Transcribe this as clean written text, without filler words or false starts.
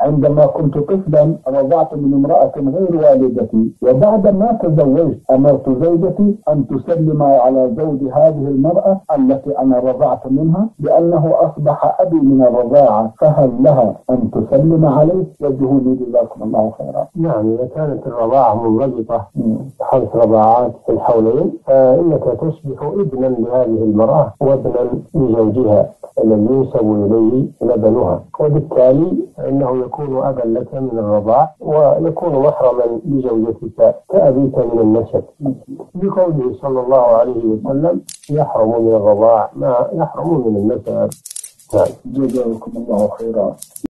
عندما كنت طفلا رضعت من امرأة غير والدتي، وبعد ما تزوجت أمرت زوجتي أن تسلم على زوج هذه المرأة التي أنا رضعت منها، لأنه أصبح أبي من الرضاعة، فهل لها أن تسلم عليه؟ وجهوني جزاكم الله خيرا. نعم، إذا كانت الرضاعة منضبطة 5 رضاعات في الحولين فإنك تصبح ابنا لهذه المرأة وابنا لزوجها الذي ينسب إليه لبنها، وبالتالي إنه يكون أبا لك من الرضاع ويكون محرما لزوجتك كأبيك من النسب، بقوله صلى الله عليه وسلم: يحرم من الرضاع ما يحرم من النسب. جزاكم الله خيرا.